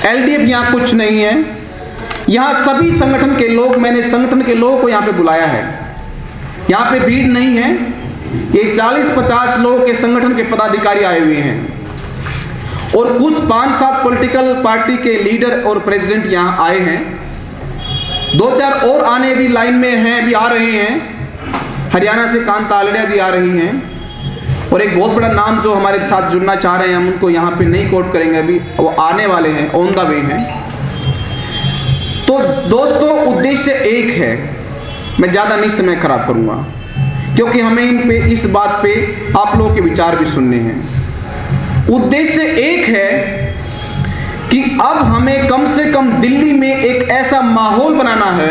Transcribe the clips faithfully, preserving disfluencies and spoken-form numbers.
LDF यहाँ कुछ नहीं है। यहाँ सभी संगठन के लोग, मैंने संगठन के लोगों को यहाँ पे बुलाया है। यहाँ पे भीड़ नहीं है, ये चालीस पचास लोगों के संगठन के पदाधिकारी आए हुए हैं और कुछ पांच सात पॉलिटिकल पार्टी के लीडर और प्रेसिडेंट यहाँ आए हैं। दो चार और आने भी लाइन में हैं, भी आ रहे हैं। हरियाणा से कांता आलड़िया जी आ रही हैं और एक बहुत बड़ा नाम जो हमारे साथ जुड़ना चाह रहे हैं, हम उनको यहाँ पे नहीं कोट करेंगे अभी, वो आने वाले हैं, ऑन द वे हैं। तो दोस्तों उद्देश्य एक है, मैं ज़्यादा नहीं समय खराब करूँगा क्योंकि हमें इन पे इस बात पे आप लोगों के विचार भी सुनने हैं। उद्देश्य एक है कि अब हमें कम से कम दिल्ली में एक ऐसा माहौल बनाना है,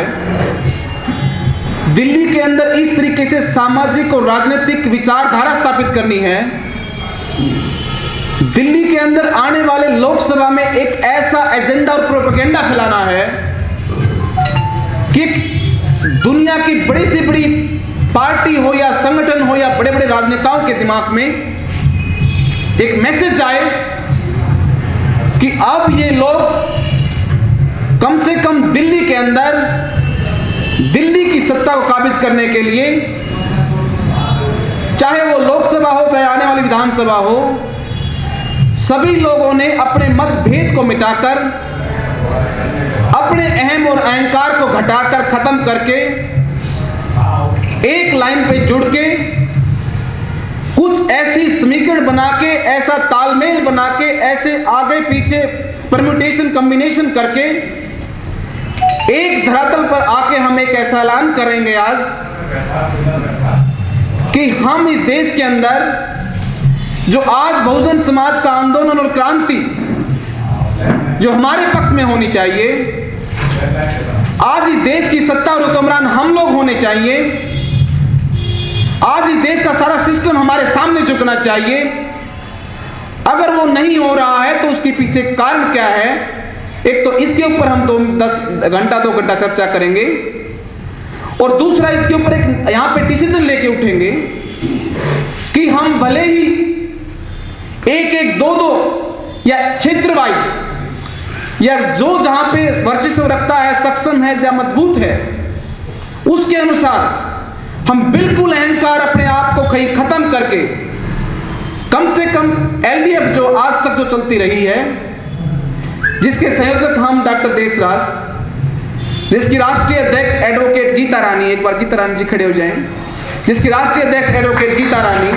दिल्ली के अंदर इस तरीके से सामाजिक और राजनीतिक विचारधारा स्थापित करनी है, दिल्ली के अंदर आने वाले लोकसभा में एक ऐसा एजेंडा और प्रोपेगेंडा फैलाना है कि दुनिया की बड़ी से बड़ी पार्टी हो या संगठन हो या बड़े बड़े राजनेताओं के दिमाग में एक मैसेज आए कि अब ये लोग कम से कम दिल्ली के अंदर दिल्ली की सत्ता को काबिज करने के लिए, चाहे वो लोकसभा हो चाहे आने वाली विधानसभा हो, सभी लोगों ने अपने मतभेद को मिटाकर, अपने अहम और अहंकार को घटाकर खत्म करके एक लाइन पे जुड़ के कुछ ऐसी समीकरण बना के, ऐसा तालमेल बना के, ऐसे आगे पीछे परम्यूटेशन कॉम्बिनेशन करके एक धरातल पर आके हम एक ऐसा ऐलान करेंगे आज कि हम इस देश के अंदर जो आज बहुजन समाज का आंदोलन और क्रांति जो हमारे पक्ष में होनी चाहिए, आज इस देश की सत्ता और हुक्मरान हम लोग होने चाहिए, आज इस देश का सारा सिस्टम हमारे सामने झुकना चाहिए। अगर वो नहीं हो रहा है तो उसके पीछे कारण क्या है, एक तो इसके ऊपर हम दो दस घंटा दो घंटा चर्चा करेंगे और दूसरा इसके ऊपर एक यहाँ पे डिसीजन लेके उठेंगे कि हम भले ही एक एक दो दो या क्षेत्र वाइज या जो जहां पे वर्चस्व रखता है, सक्षम है या मजबूत है, उसके अनुसार हम बिल्कुल अहंकार अपने आप को कहीं खत्म करके कम से कम एलडीएफ जो आज तक जो चलती रही है, जिसके संयोजक हम डॉक्टर देशराज, जिसकी राष्ट्रीय अध्यक्ष एडवोकेट गीता रानी, एक बार गीता रानी जी खड़े हो जाएं, जिसकी राष्ट्रीय अध्यक्ष एडवोकेट गीता रानी,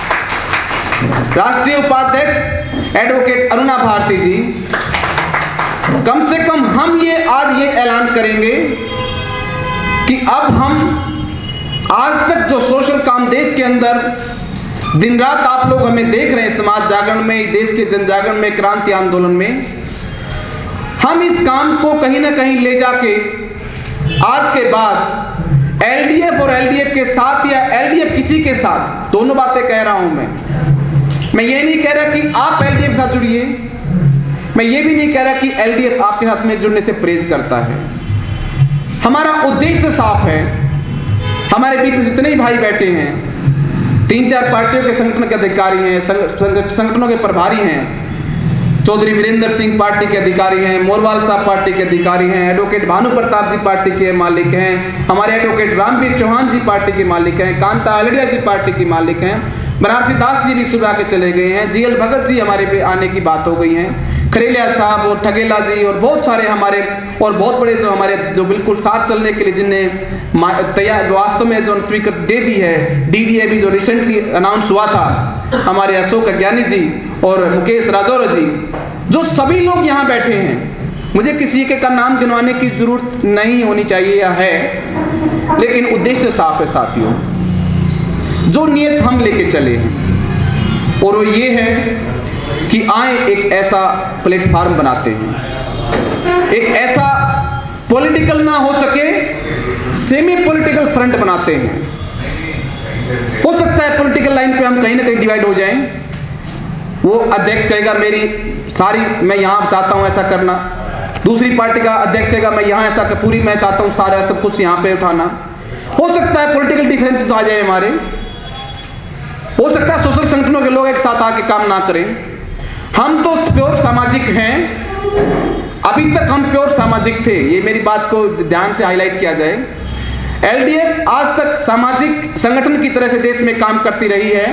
राष्ट्रीय उपाध्यक्ष एडवोकेट अरुणा भारती जी, कम से कम हम ये आज ये ऐलान करेंगे कि अब हम आज तक जो सोशल काम देश के अंदर दिन रात आप लोग हमें देख रहे हैं, समाज जागरण में, देश के जन जागरण में, क्रांति आंदोलन में, हम इस काम को कहीं ना कहीं ले जाके आज के बाद एलडीएफ और एलडीएफ के साथ या एलडीएफ किसी के साथ, दोनों बातें कह रहा हूं मैं मैं ये नहीं कह रहा कि आप एलडीएफ के साथ जुड़िए, मैं ये भी नहीं कह रहा कि एलडीएफ आपके साथ में जुड़ने से प्रेज करता है। हमारा उद्देश्य साफ है। हमारे बीच में जितने ही भाई बैठे हैं, तीन चार पार्टियों के संगठन के अधिकारी हैं, संगठनों के प्रभारी हैं, चौधरी वीरेंद्र सिंह पार्टी के अधिकारी हैं, मोरवाल साहब पार्टी के अधिकारी हैं, एडवोकेट भानु प्रताप जी पार्टी के मालिक हैं, हमारे एडवोकेट रामवीर चौहान जी पार्टी के मालिक हैं, कांता आलड़िया जी पार्टी के मालिक हैं, बनारसी दास जी भी सुबह के चले गए हैं, जीएल भगत जी हमारे पे आने की बात हो गई है, खरेलिया साहब और ठगेला जी और बहुत सारे हमारे और बहुत बड़े जो हमारे जो बिल्कुल साथ चलने के लिए जिनने तैयार वास्तव में जो स्वीकृति दे दी है, डीडीए भी जो रिसेंटली अनाउंस हुआ था, हमारे अशोक ज्ञानी जी और मुकेश राजौरा जी, जो सभी लोग यहाँ बैठे हैं, मुझे किसी के का नाम गिनवाने की जरूरत नहीं होनी चाहिए या है, लेकिन उद्देश्य साफ है साथियों। जो नियत हम लेके चले हैं और वो ये है कि आए एक ऐसा प्लेटफार्म बनाते हैं, एक ऐसा पॉलिटिकल ना हो सके सेमी पॉलिटिकल फ्रंट बनाते हैं। हो सकता है पॉलिटिकल लाइन पे हम कहीं ना कहीं डिवाइड हो जाएं, वो अध्यक्ष कहेगा मेरी सारी मैं यहाँ चाहता हूँ ऐसा करना, दूसरी पार्टी का अध्यक्ष कहेगा मैं यहाँ ऐसा कर, पूरी मैं चाहता हूँ सारा सब कुछ यहाँ पे उठाना। हो सकता है पॉलिटिकल डिफरेंसेस आ जाए हमारे, हो सकता है सोशल संगठनों के लोग एक साथ आके काम ना करें। हम तो प्योर सामाजिक हैं, अभी तक हम प्योर सामाजिक थे, ये मेरी बात को ध्यान से हाईलाइट किया जाए। एलडीएफ आज तक सामाजिक संगठन की तरह से देश में काम करती रही है।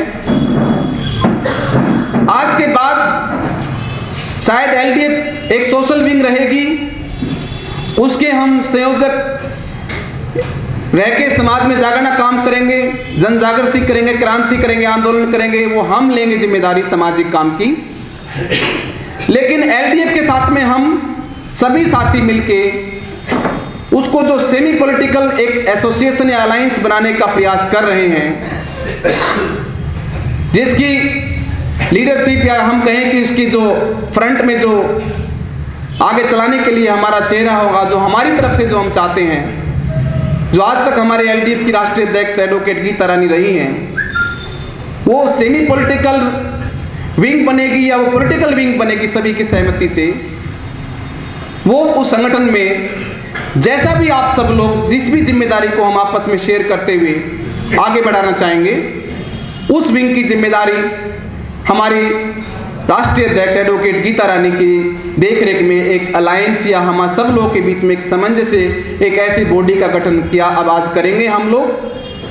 आज के बाद शायद एलडीएफ एक सोशल विंग रहेगी, उसके हम संयोजक रह के समाज में जागरण काम करेंगे, जन जागृति करेंगे, क्रांति करेंगे, आंदोलन करेंगे, वो हम लेंगे जिम्मेदारी सामाजिक काम की। लेकिन एलडीएफ के साथ में हम सभी साथी मिलके उसको जो सेमी पॉलिटिकल एक एसोसिएशन या अलायंस बनाने का प्रयास कर रहे हैं, जिसकी लीडरशिप या हम कहें कि उसकी जो फ्रंट में जो आगे चलाने के लिए हमारा चेहरा होगा, जो हमारी तरफ से जो हम चाहते हैं, जो आज तक हमारे एलडीएफ की राष्ट्रीय अध्यक्ष एडवोकेट गीता रानी रही हैं, वो सेमी पॉलिटिकल विंग बनेगी या वो पॉलिटिकल विंग बनेगी सभी की सहमति से। वो उस संगठन में जैसा भी आप सब लोग जिस भी जिम्मेदारी को हम आपस में शेयर करते हुए आगे बढ़ाना चाहेंगे, उस विंग की जिम्मेदारी हमारी राष्ट्रीय अध्यक्ष एडवोकेट गीता रानी की देखरेख में एक अलायंस या हम सब लोगों के बीच में एक सामंजस्य से एक ऐसी बॉडी का गठन किया अब आज करेंगे हम लोग,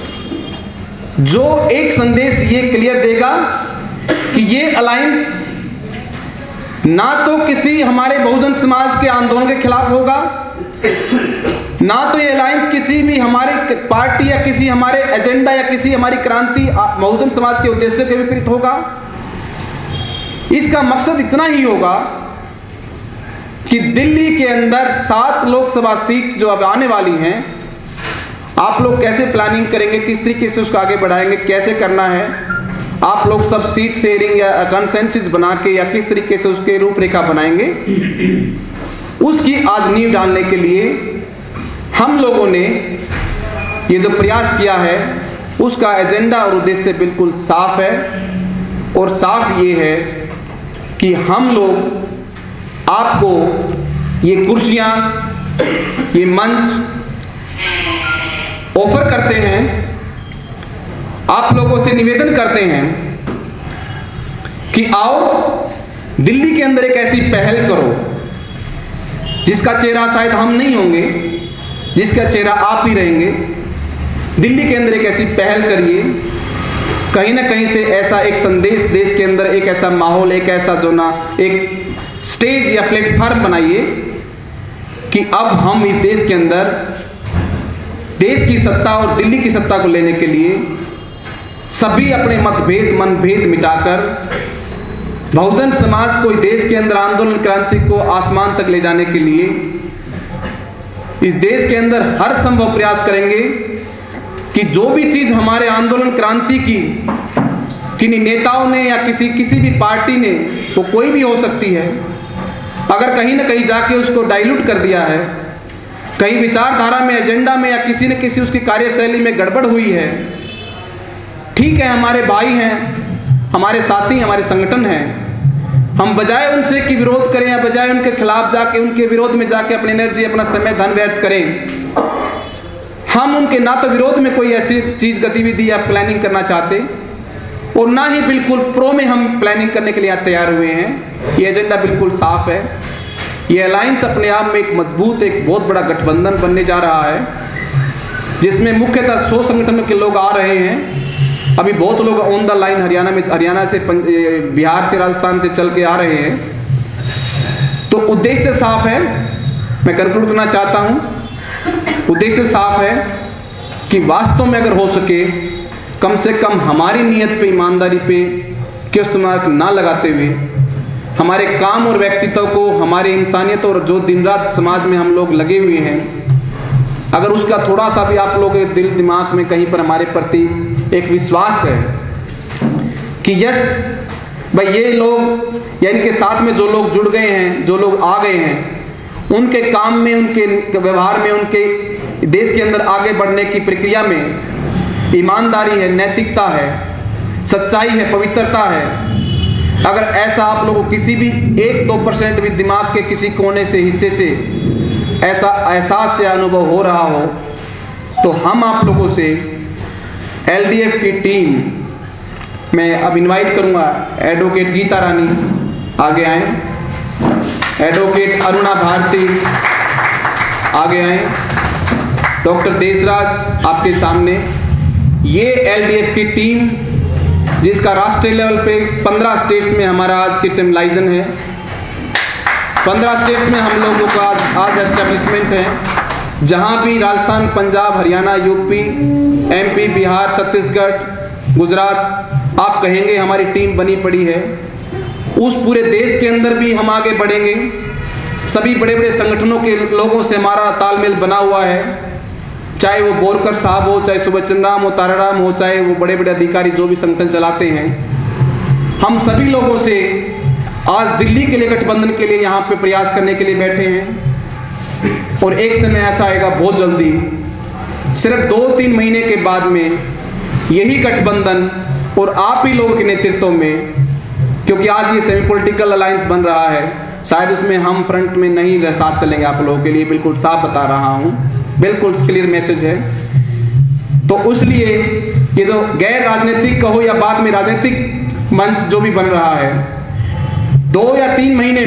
जो एक संदेश ये क्लियर देगा कि ये अलायंस ना तो किसी हमारे बहुजन समाज के आंदोलन के खिलाफ होगा, ना तो ये अलायंस किसी भी हमारी पार्टी या किसी हमारे एजेंडा या किसी हमारी क्रांति बहुजन समाज के उद्देश्यों के विपरीत होगा। इसका मकसद इतना ही होगा कि दिल्ली के अंदर सात लोकसभा सीट जो अब आने वाली हैं, आप लोग कैसे प्लानिंग करेंगे, किस तरीके से उसको आगे बढ़ाएंगे, कैसे करना है, आप लोग सब सीट शेयरिंग या कंसेंसस बना के या किस तरीके से उसके रूपरेखा बनाएंगे, उसकी आज नींव डालने के लिए हम लोगों ने ये जो प्रयास किया है, उसका एजेंडा और उद्देश्य बिल्कुल साफ है। और साफ ये है कि हम लोग आपको ये कुर्सियां, ये मंच ऑफर करते हैं, आप लोगों से निवेदन करते हैं कि आओ दिल्ली के अंदर एक ऐसी पहल करो जिसका चेहरा शायद हम नहीं होंगे, जिसका चेहरा आप ही रहेंगे। दिल्ली के अंदर एक ऐसी पहल करिए, कहीं ना कहीं से ऐसा एक संदेश देश के अंदर, एक ऐसा माहौल, एक ऐसा जो ना एक स्टेज या प्लेटफॉर्म बनाइए कि अब हम इस देश के अंदर देश की सत्ता और दिल्ली की सत्ता को लेने के लिए सभी अपने मतभेद मनभेद मिटाकर बहुजन समाज को देश के अंदर आंदोलन क्रांति को आसमान तक ले जाने के लिए इस देश के अंदर हर संभव प्रयास करेंगे कि जो भी चीज हमारे आंदोलन क्रांति की किन्हीं नेताओं ने या किसी किसी भी पार्टी ने, वो कोई भी हो सकती है, अगर कहीं ना कहीं जाके उसको डाइल्यूट कर दिया है, कहीं विचारधारा में, एजेंडा में या किसी न किसी उसकी कार्यशैली में गड़बड़ हुई है, ठीक है, हमारे भाई हैं, हमारे साथी, हमारे संगठन हैं, हम बजाय उनसे कि विरोध करें या बजाय उनके खिलाफ जाके उनके विरोध में जाके अपनी एनर्जी, अपना समय, धन व्यर्थ करें, हम उनके ना तो विरोध में कोई ऐसी चीज गतिविधि या प्लानिंग करना चाहते और ना ही बिल्कुल प्रो में हम प्लानिंग करने के लिए तैयार हुए हैं। ये एजेंडा बिल्कुल साफ है। ये अलायंस अपने आप में एक मजबूत, एक बहुत बड़ा गठबंधन बनने जा रहा है, जिसमें मुख्यतः सौ संगठनों के लोग आ रहे हैं। अभी बहुत लोग ऑन द लाइन हरियाणा में, हरियाणा से, बिहार से, राजस्थान से चल के आ रहे हैं। तो उद्देश्य साफ है, मैं कंक्लूड करना चाहता हूं, उद्देश्य साफ है कि वास्तव में अगर हो सके कम से कम हमारी नीयत पे, ईमानदारी पे क्वेश्चन मार्क ना लगाते हुए हमारे काम और व्यक्तित्व को, हमारे इंसानियत और जो दिन रात समाज में हम लोग लगे हुए हैं, अगर उसका थोड़ा सा भी आप लोग दिल दिमाग में कहीं पर हमारे प्रति एक विश्वास है कि यस भाई ये लोग या इनके साथ में जो लोग जुड़ गए हैं, जो लोग आ गए हैं, उनके काम में, उनके व्यवहार में, उनके देश के अंदर आगे बढ़ने की प्रक्रिया में ईमानदारी है, नैतिकता है, सच्चाई है, पवित्रता है, अगर ऐसा आप लोगों को किसी भी एक दो परसेंट भी दिमाग के किसी कोने से, हिस्से से ऐसा एहसास या अनुभव हो रहा हो, तो हम आप लोगों से एलडीएफ की टीम मैं अब इनवाइट करूंगा एडवोकेट गीता रानी आगे आए। एडवोकेट अरुणा भारती आगे आए। डॉक्टर देशराज आपके सामने। ये एलडीएफ की टीम जिसका राष्ट्रीय लेवल पे पंद्रह स्टेट्स में हमारा आज की टीम लाइजन है। पंद्रह स्टेट्स में हम लोगों का आज आज एस्टेब्लिशमेंट है, जहाँ भी राजस्थान, पंजाब, हरियाणा, यूपी, एमपी, बिहार, छत्तीसगढ़, गुजरात आप कहेंगे हमारी टीम बनी पड़ी है। उस पूरे देश के अंदर भी हम आगे बढ़ेंगे। सभी बड़े बड़े संगठनों के लोगों से हमारा तालमेल बना हुआ है, चाहे वो बोरकर साहब हो, चाहे सुभाष चंद्र राम हो, ताराराम हो, चाहे वो बड़े बड़े अधिकारी जो भी संगठन चलाते हैं। हम सभी लोगों से आज दिल्ली के लिए गठबंधन के लिए यहाँ पे प्रयास करने के लिए बैठे हैं। और एक समय ऐसा आएगा बहुत जल्दी, सिर्फ दो तीन महीने के बाद में यही गठबंधन और आप ही लोगों के नेतृत्व में, क्योंकि आज ये सेमी पॉलिटिकल अलायंस बन रहा है, शायद उसमें हम फ्रंट में नहीं साथ चलेंगे। आप लोगों के लिए बिल्कुल साफ बता रहा हूँ, बिल्कुल क्लियर मैसेज है। तो इसलिए ये जो गैर राजनीतिक कहो या बाद में राजनीतिक मंच जो भी बन रहा है, दो या तीन महीने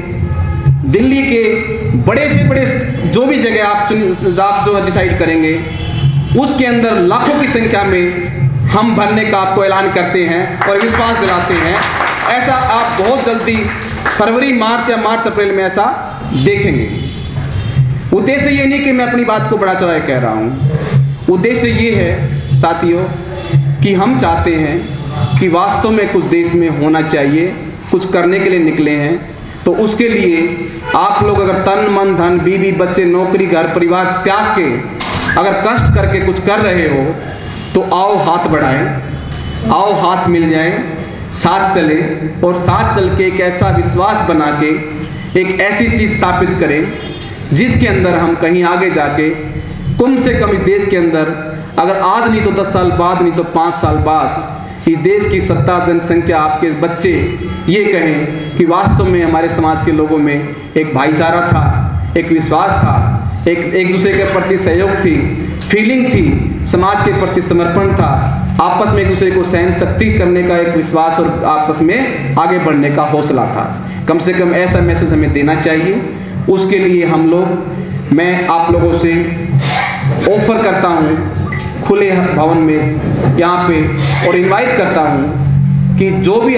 में दिल्ली के बड़े से बड़े जो भी जगह आप चुन आप जो डिसाइड करेंगे उसके अंदर लाखों की संख्या में हम भरने का आपको ऐलान करते हैं और विश्वास दिलाते हैं। ऐसा आप बहुत जल्दी फरवरी, मार्च या मार्च अप्रैल में ऐसा देखेंगे। उद्देश्य ये नहीं कि मैं अपनी बात को बड़ा चढ़ा कह रहा हूँ। उद्देश्य ये है साथियों कि हम चाहते हैं कि वास्तव में कुछ देश में होना चाहिए, कुछ करने के लिए निकले हैं। तो उसके लिए आप लोग अगर तन मन धन, बीवी बच्चे, नौकरी, घर परिवार त्याग के अगर कष्ट करके कुछ कर रहे हो तो आओ हाथ बढ़ाएं, आओ हाथ मिल जाएं, साथ चले और साथ चल के एक ऐसा विश्वास बना के एक ऐसी चीज़ स्थापित करें जिसके अंदर हम कहीं आगे जाके कम से कम इस देश के अंदर अगर आज नहीं तो दस साल बाद, नहीं तो पाँच साल बाद इस देश की सत्ता, जनसंख्या, आपके बच्चे ये कहें कि वास्तव में हमारे समाज के लोगों में एक भाईचारा था, एक विश्वास था, एक एक दूसरे के प्रति सहयोग थी, फीलिंग थी, समाज के प्रति समर्पण था, आपस में एक दूसरे को सहन शक्ति करने का एक विश्वास और आपस में आगे बढ़ने का हौसला था। कम से कम ऐसा मैसेज हमें देना चाहिए। उसके लिए हम लोग, मैं आप लोगों से ऑफर करता हूँ खुले भवन में यहाँ पे और इनवाइट करता हूँ कि जो भी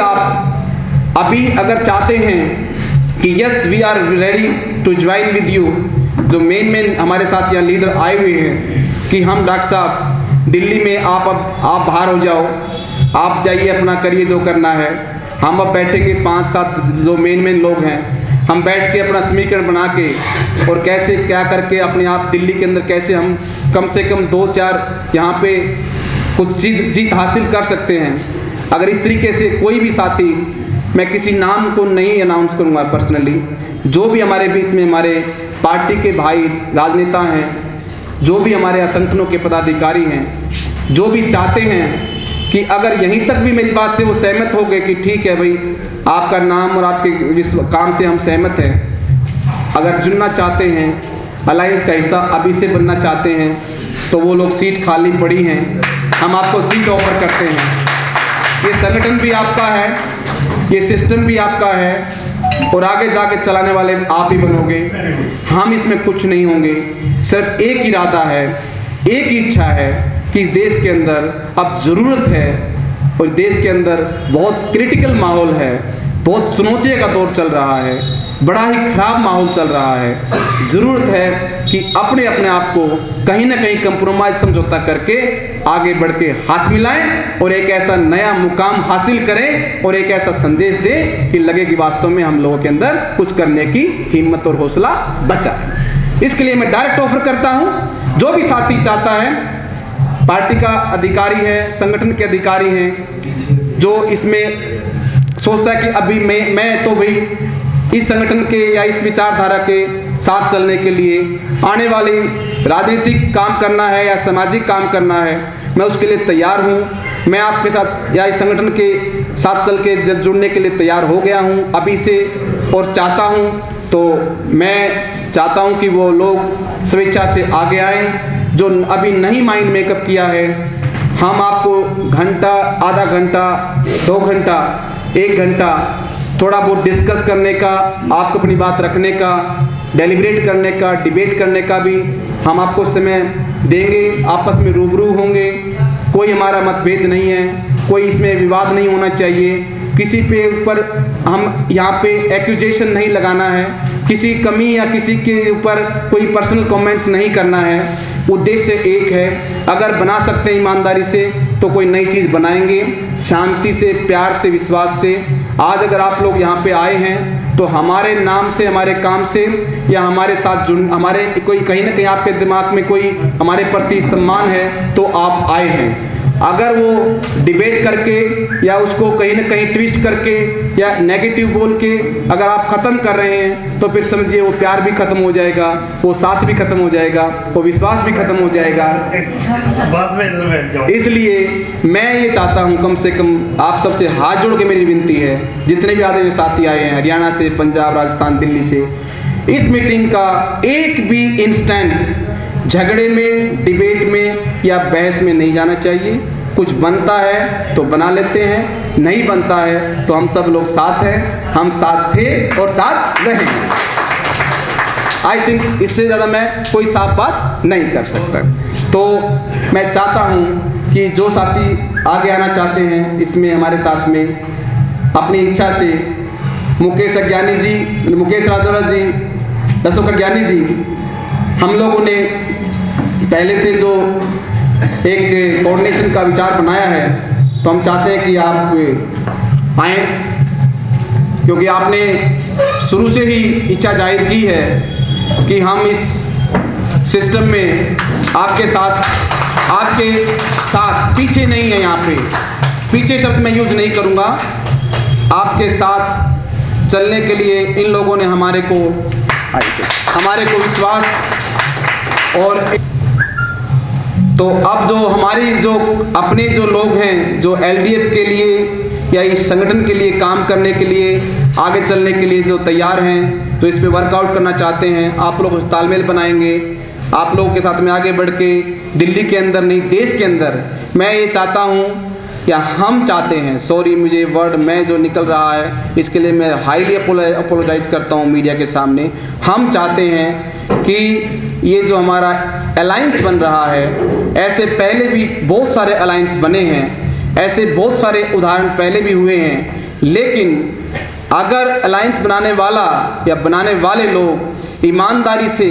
आप अभी अगर चाहते हैं कि yes we are ready to join with you, जो मेन मेन हमारे साथ यहाँ लीडर आए हुए हैं कि हम डॉक्टर साहब दिल्ली में आप अब आप बाहर हो जाओ, आप जाइए अपना करिए जो करना है, हम अब बैठेंगे पाँच सात जो मेन मेन लोग हैं, हम बैठ के अपना समीकरण बना के और कैसे क्या करके अपने आप दिल्ली के अंदर कैसे हम कम से कम दो चार यहाँ पे कुछ जीत जीत हासिल कर सकते हैं। अगर इस तरीके से कोई भी साथी, मैं किसी नाम को नहीं अनाउंस करूँगा पर्सनली, जो भी हमारे बीच में हमारे पार्टी के भाई राजनेता हैं, जो भी हमारे संगठनों के पदाधिकारी हैं, जो भी चाहते हैं कि अगर यहीं तक भी मेरी बात से वो सहमत हो गए कि ठीक है भाई आपका नाम और आपके विश्व काम से हम सहमत हैं, अगर जुड़ना चाहते हैं, अलायंस का हिस्सा अभी से बनना चाहते हैं, तो वो लोग सीट खाली पड़ी हैं, हम आपको सीट ऑफर करते हैं। ये संगठन भी आपका है, ये सिस्टम भी आपका है और आगे जाके चलाने वाले आप ही बनोगे, हम इसमें कुछ नहीं होंगे। सिर्फ एक इरादा है, एक इच्छा है कि इस देश के अंदर अब ज़रूरत है और देश के अंदर बहुत क्रिटिकल माहौल है, बहुत चुनौतियों का दौर चल रहा है, बड़ा ही खराब माहौल चल रहा है। ज़रूरत है कि अपने अपने आप को कहीं ना कहीं कंप्रोमाइज समझौता करके आगे बढ़ के हाथ मिलाएं और एक ऐसा नया मुकाम हासिल करें और एक ऐसा संदेश दें कि लगे कि वास्तव में हम लोगों के अंदर कुछ करने की हिम्मत और हौसला बचा है। इसके लिए मैं डायरेक्ट ऑफर करता हूं, जो भी साथी चाहता है, पार्टी का अधिकारी है, संगठन के अधिकारी हैं, जो इसमें सोचता है कि अभी मैं मैं तो भाई इस संगठन के या इस विचारधारा के साथ चलने के लिए आने वाली राजनीतिक काम करना है या सामाजिक काम करना है, मैं उसके लिए तैयार हूँ। मैं आपके साथ या इस संगठन के साथ चल के जुड़ने के लिए तैयार हो गया हूँ अभी से और चाहता हूँ, तो मैं चाहता हूँ कि वो लोग स्वेच्छा से आगे आएँ। जो अभी नहीं माइंड मेकअप किया है, हम आपको घंटा, आधा घंटा, दो घंटा, एक घंटा थोड़ा बहुत डिस्कस करने का, आपको अपनी बात रखने का, डेलिब्रेट करने का, डिबेट करने का भी हम आपको समय देंगे। आपस में रूबरू होंगे, कोई हमारा मतभेद नहीं है, कोई इसमें विवाद नहीं होना चाहिए, किसी पे ऊपर हम यहाँ पे एक्यूजेशन नहीं लगाना है, किसी कमी या किसी के ऊपर कोई पर्सनल कमेंट्स नहीं करना है। उद्देश्य एक है, अगर बना सकते हैं ईमानदारी से तो कोई नई चीज़ बनाएंगे, शांति से, प्यार से, विश्वास से। आज अगर आप लोग यहाँ पे आए हैं तो हमारे नाम से, हमारे काम से या हमारे साथ जुड़, हमारे कोई कहीं ना कहीं आपके दिमाग में कोई हमारे प्रति सम्मान है तो आप आए हैं। अगर वो डिबेट करके या उसको कहीं ना कहीं ट्विस्ट करके या नेगेटिव बोल के अगर आप ख़त्म कर रहे हैं तो फिर समझिए वो प्यार भी ख़त्म हो जाएगा, वो साथ भी ख़त्म हो जाएगा, वो विश्वास भी ख़त्म हो जाएगा। बाद में इसलिए मैं ये चाहता हूँ, कम से कम आप सबसे हाथ जोड़ के मेरी विनती है, जितने भी आदमी साथी आए हैं हरियाणा से, पंजाब, राजस्थान, दिल्ली से, इस मीटिंग का एक भी इंस्टेंस झगड़े में, डिबेट में या बहस में नहीं जाना चाहिए। कुछ बनता है तो बना लेते हैं, नहीं बनता है तो हम सब लोग साथ हैं, हम साथ थे और साथ रहेंगे। आई थिंक इससे ज़्यादा मैं कोई साफ बात नहीं कर सकता। तो मैं चाहता हूँ कि जो साथी आगे आना चाहते हैं इसमें हमारे साथ में, अपनी इच्छा से मुकेश अज्ञानी जी, मुकेश राजौरा जी, अशोक अज्ञानी जी, हम लोगों ने पहले से जो एक कोऑर्डिनेशन का विचार बनाया है तो हम चाहते हैं कि आप आएँ, क्योंकि आपने शुरू से ही इच्छा जाहिर की है कि हम इस सिस्टम में आपके साथ, आपके साथ पीछे नहीं है। यहाँ पे पीछे शब्द मैं यूज़ नहीं करूँगा, आपके साथ चलने के लिए इन लोगों ने हमारे को हमारे को विश्वास। और तो अब जो हमारी जो अपने जो लोग हैं जो एलडीएफ के लिए या इस संगठन के लिए काम करने के लिए, आगे चलने के लिए जो तैयार हैं, तो इस पे वर्कआउट करना चाहते हैं, आप लोग उस तालमेल बनाएंगे, आप लोगों के साथ में आगे बढ़ के दिल्ली के अंदर नहीं देश के अंदर मैं ये चाहता हूँ या हम चाहते हैं, सॉरी मुझे वर्ड में जो निकल रहा है इसके लिए मैं हाईली अपोलोजाइज करता हूँ मीडिया के सामने। हम चाहते हैं कि ये जो हमारा अलायंस बन रहा है, ऐसे पहले भी बहुत सारे अलायंस बने हैं, ऐसे बहुत सारे उदाहरण पहले भी हुए हैं, लेकिन अगर अलायंस बनाने वाला या बनाने वाले लोग ईमानदारी से,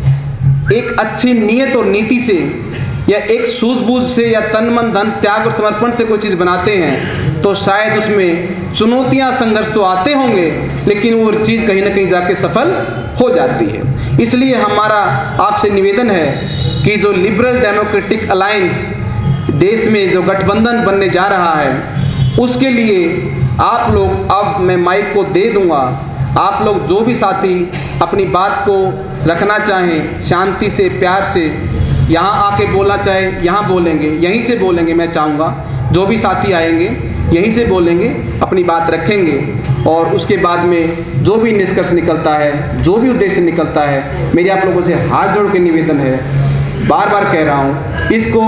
एक अच्छी नीयत और नीति से या एक सूझबूझ से या तन मन धन त्याग और समर्पण से कोई चीज़ बनाते हैं तो शायद उसमें चुनौतियां, संघर्ष तो आते होंगे, लेकिन वो चीज़ कहीं ना कहीं जाके सफल हो जाती है। इसलिए हमारा आपसे निवेदन है कि जो लिबरल डेमोक्रेटिक अलायंस देश में जो गठबंधन बनने जा रहा है उसके लिए आप लोग, अब मैं माइक को दे दूंगा, आप लोग जो भी साथी अपनी बात को रखना चाहें शांति से, प्यार से, यहाँ आके बोलना चाहे यहाँ बोलेंगे, यहीं से बोलेंगे। मैं चाहूँगा जो भी साथी आएंगे यहीं से बोलेंगे, अपनी बात रखेंगे और उसके बाद में जो भी निष्कर्ष निकलता है, जो भी उद्देश्य निकलता है, मेरी आप लोगों से हाथ जोड़ के निवेदन है, बार बार कह रहा हूँ, इसको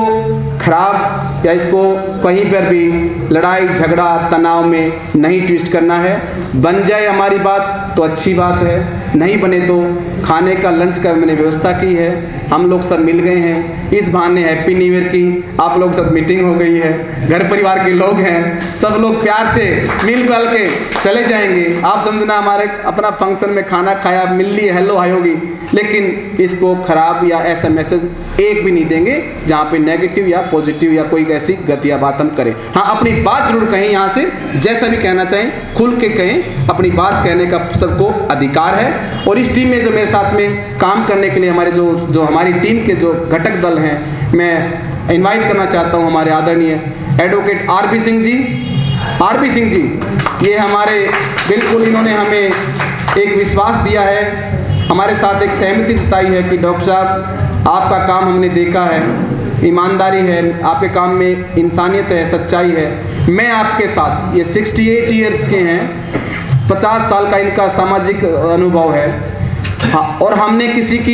खराब या इसको कहीं पर भी लड़ाई झगड़ा तनाव में नहीं ट्विस्ट करना है। बन जाए हमारी बात तो अच्छी बात है, नहीं बने तो खाने का लंच का मैंने व्यवस्था की है, हम लोग सब मिल गए हैं, इस बहाने हैप्पी न्यू ईयर की आप लोग सब मीटिंग हो गई है, घर परिवार के लोग हैं, सब लोग प्यार से मिल मिल के चले जाएंगे। आप समझना हमारे अपना फंक्शन में खाना खाया, मिल ली, हेलो हाई होगी, लेकिन इसको खराब या ऐसा मैसेज एक भी नहीं देंगे जहाँ पे नेगेटिव या पॉजिटिव या कोई ऐसी घटिया बात हम करें। हाँ, अपनी बात जरूर कहें, यहाँ से जैसा भी कहना चाहें खुल के कहें, अपनी बात कहने का सबको अधिकार है। और इस टीम में जो मेरे साथ में काम करने के लिए हमारे जो जो हमारी टीम के जो घटक दल हैं, मैं इनवाइट करना चाहता हूँ हमारे आदरणीय advocate R B Singh ji. R B Singh ji ये हमारे बिल्कुल, इन्होंने हमें एक विश्वास दिया है, हमारे साथ एक सहमति जताई है कि डॉक्टर साहब आपका काम हमने देखा है, ईमानदारी है, आपके काम में इंसानियत है, सच्चाई है, मैं आपके साथ, ये अड़सठ ईयर्स के हैं, पचास साल का इनका सामाजिक अनुभव है। हाँ, और हमने किसी की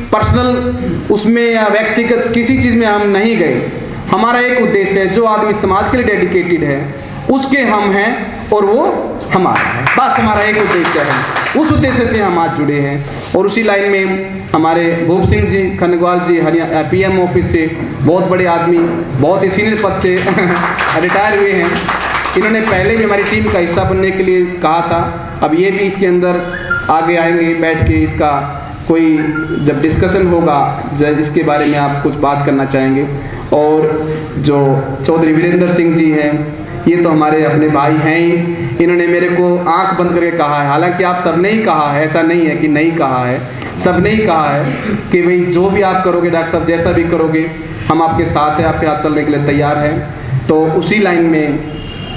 पर्सनल उसमें या व्यक्तिगत किसी चीज़ में हम नहीं गए। हमारा एक उद्देश्य है, जो आदमी समाज के लिए डेडिकेटेड है उसके हम हैं और वो हमारा है, बस हमारा एक उद्देश्य है। उस उद्देश्य से हम आज जुड़े हैं। और उसी लाइन में हमारे भूप सिंह जी खनगवाल जी हरियाणा पीएम ऑफिस से बहुत बड़े आदमी, बहुत ही सीनियर पद से रिटायर हुए हैं। इन्होंने पहले भी हमारी टीम का हिस्सा बनने के लिए कहा था। अब ये भी इसके अंदर आगे आएंगे, बैठ के इसका कोई जब डिस्कशन होगा जब इसके बारे में आप कुछ बात करना चाहेंगे। और जो चौधरी वीरेंद्र सिंह जी हैं, ये तो हमारे अपने भाई हैं ही। इन्होंने मेरे को आंख बंद करके कहा है, हालांकि आप सबने ही कहा है, ऐसा नहीं है कि नहीं कहा है, सबने ही कहा है कि भाई जो भी आप करोगे डॉक्टर साहब, जैसा भी करोगे हम आपके साथ हैं, आपके हाथ चलने के लिए तैयार हैं। तो उसी लाइन में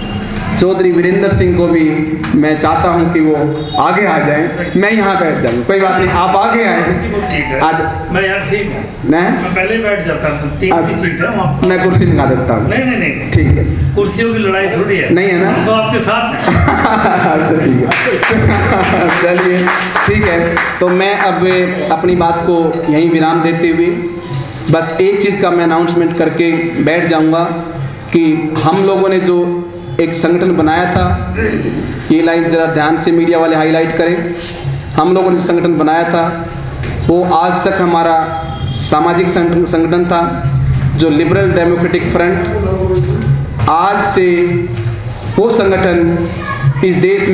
चौधरी वीरेंद्र सिंह को भी मैं चाहता हूं कि वो आगे आ जाएं, मैं यहाँ बैठ जाऊँ, कोई बात नहीं, आप आगे आए आज। मैं यहाँ ठीक हूँ, मैं मैं पहले ही बैठ जाता हूँ, तीन की सीट है वहाँ। मैं कुर्सी मंगा देता हूँ। नहीं नहीं नहीं ठीक है, कुर्सियों की लड़ाई थोड़ी है, नहीं है ना, तो आपके साथ हैं। अच्छा ठीक है, चलिए ठीक है। तो मैं अब अपनी बात को यहीं विराम देते हुए बस एक चीज़ का मैं अनाउंसमेंट करके बैठ जाऊँगा कि हम लोगों ने जो एक संगठन बनाया था, ये लाइन ज़रा ध्यान से मीडिया वाले हाईलाइट करें। हम लोगों ने संगठन बनाया था वो आज तक हमारा सामाजिक संगठन था, जो लिबरल डेमोक्रेटिक फ्रंट। आज से वो संगठन इस देश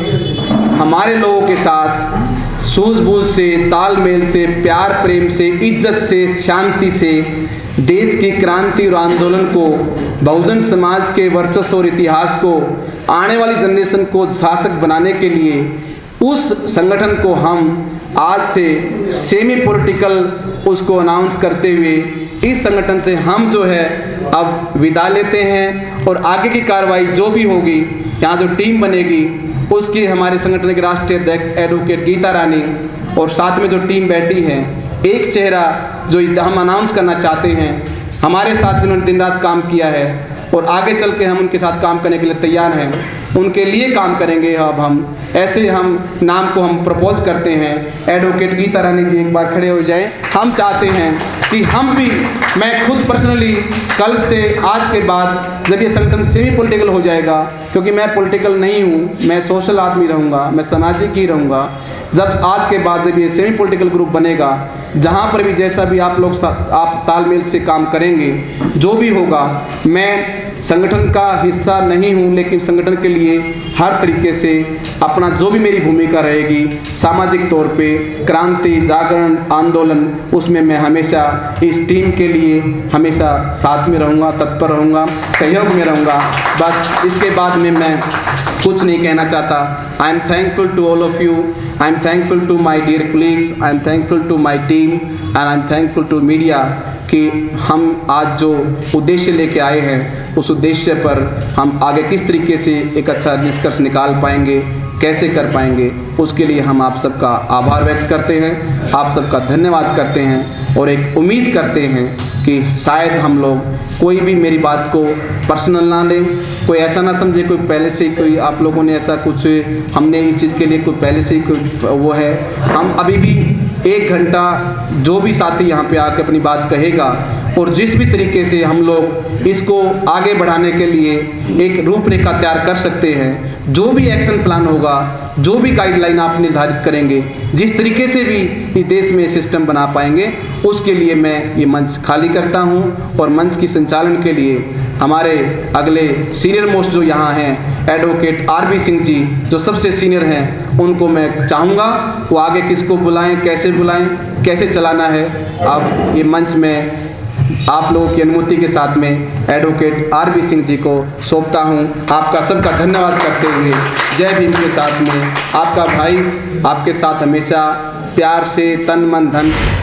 में हमारे लोगों के साथ सूझबूझ से, तालमेल से, प्यार प्रेम से, इज्जत से, शांति से देश की क्रांति और आंदोलन को, बहुजन समाज के वर्चस्व और इतिहास को, आने वाली जनरेशन को शासक बनाने के लिए उस संगठन को हम आज से सेमी पॉलिटिकल उसको अनाउंस करते हुए इस संगठन से हम जो है अब विदा लेते हैं। और आगे की कार्रवाई जो भी होगी, यहाँ जो टीम बनेगी उसकी हमारे संगठन के राष्ट्रीय अध्यक्ष एडवोकेट गीता रानी और साथ में जो टीम बैठी है, एक चेहरा जो हम अनाउंस करना चाहते हैं, हमारे साथ जिन्होंने दिन रात काम किया है और आगे चल के हम उनके साथ काम करने के लिए तैयार हैं, उनके लिए काम करेंगे। अब हम ऐसे हम नाम को हम प्रपोज करते हैं। एडवोकेट गीता रानी जी एक बार खड़े हो जाएं। हम चाहते हैं कि हम भी, मैं खुद पर्सनली कल से आज के बाद जब ये संगठन सेमी पॉलिटिकल हो जाएगा, क्योंकि मैं पॉलिटिकल नहीं हूँ, मैं सोशल आदमी रहूँगा, मैं सामाजिक ही रहूँगा। जब आज के बाद जब ये सेमी पॉलिटिकल ग्रुप बनेगा, जहाँ पर भी जैसा भी आप लोग आप तालमेल से काम करेंगे, जो भी होगा, मैं संगठन का हिस्सा नहीं हूँ, लेकिन संगठन के लिए हर तरीके से अपना जो भी मेरी भूमिका रहेगी सामाजिक तौर पे, क्रांति, जागरण, आंदोलन, उसमें मैं हमेशा इस टीम के लिए हमेशा साथ में रहूँगा, तत्पर रहूँगा, सहयोग में रहूँगा। बस इसके बाद में मैं कुछ नहीं कहना चाहता। I am thankful to all of you, I am thankful to my dear colleagues, I am thankful to my team and I am thankful to media कि हम आज जो उद्देश्य लेके आए हैं उस उद्देश्य पर हम आगे किस तरीके से एक अच्छा निष्कर्ष निकाल पाएंगे, कैसे कर पाएंगे, उसके लिए हम आप सबका आभार व्यक्त करते हैं, आप सबका धन्यवाद करते हैं और एक उम्मीद करते हैं कि शायद हम लोग कोई भी मेरी बात को पर्सनल ना लें, कोई ऐसा ना समझे कोई पहले से ही कोई आप लोगों ने ऐसा कुछ हमने इस चीज़ के लिए कोई पहले से ही कोई वो है। हम अभी भी एक घंटा जो भी साथी यहाँ पे आके अपनी बात कहेगा और जिस भी तरीके से हम लोग इसको आगे बढ़ाने के लिए एक रूपरेखा तैयार कर सकते हैं, जो भी एक्शन प्लान होगा, जो भी गाइडलाइन आप निर्धारित करेंगे, जिस तरीके से भी इस देश में सिस्टम बना पाएंगे, उसके लिए मैं ये मंच खाली करता हूँ। और मंच की संचालन के लिए हमारे अगले सीनियर मोस्ट जो यहाँ हैं, advocate R B Singh ji जो सबसे सीनियर हैं, उनको मैं चाहूँगा वो आगे किसको बुलाएं, कैसे बुलाएं, कैसे चलाना है। अब ये मंच में आप लोगों की अनुमति के साथ में advocate R B Singh ji को सौंपता हूं। आपका सबका धन्यवाद करते हुए जय भीम के साथ में आपका भाई आपके साथ हमेशा प्यार से तन मन धन